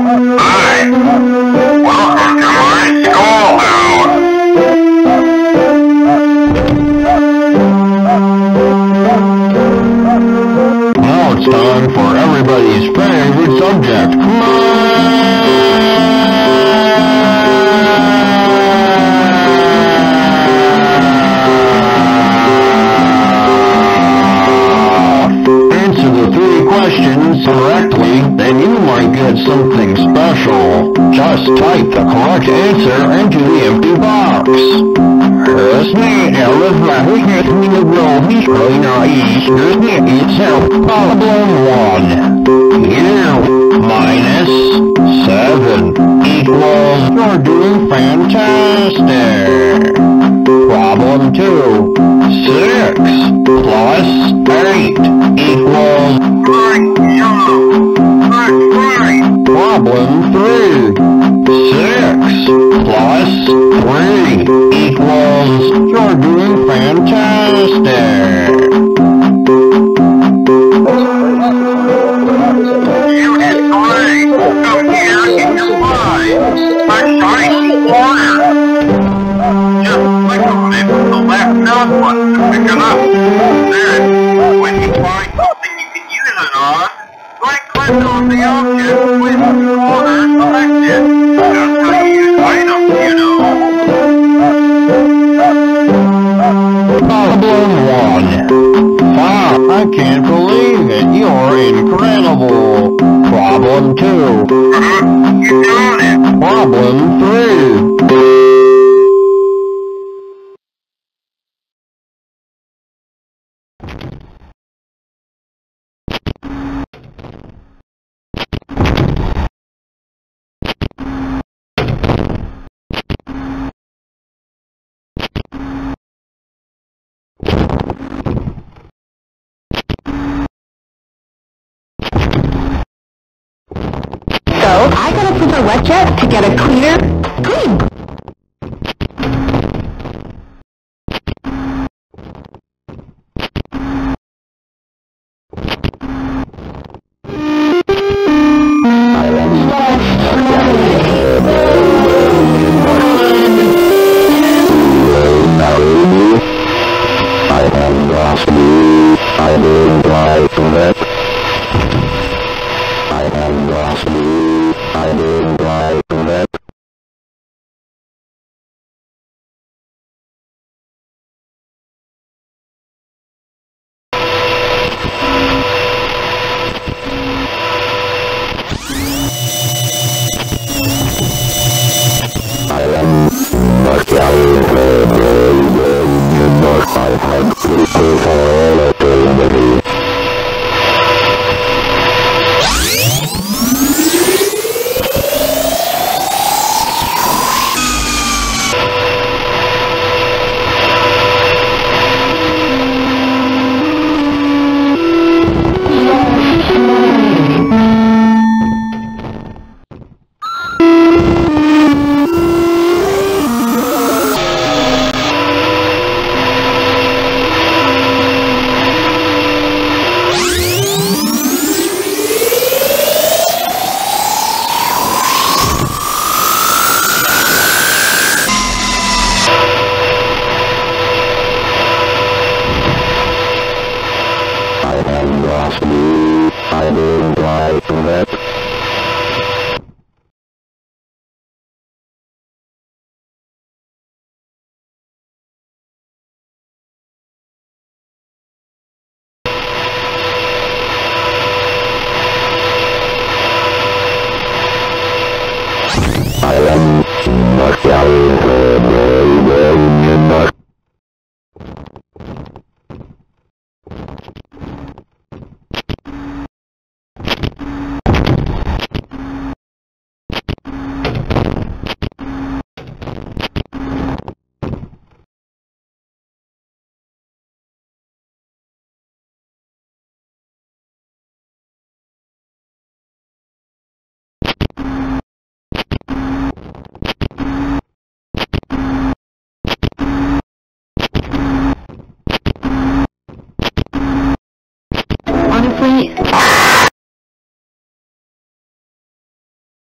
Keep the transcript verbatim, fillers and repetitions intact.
Hi! Welcome to my schoolhouse! Now it's time for everybody's favorite subject, answer the three questions correctly, then you might get something special. Just type the correct answer into the empty box. Here's me, Elizabeth, here's me, the world, he's really nice. Here's me, itself, problem one. You minus seven equals, you're doing fantastic. Problem two. Six plus eight equals problem three. Six plus three equals, you're doing fantastic. You did great. Come here in your mind. My shiny corner. Just click on it with the left down button to pick it up. Then, when you find something you can use it on, right-click on the object with the corner selected. That's how you use items, you know. Problem one. Wow, I can't believe it. You're incredible. Problem two. You got it. Problem three. So, I gotta put the wet jet to get a cleaner clean. Honestly,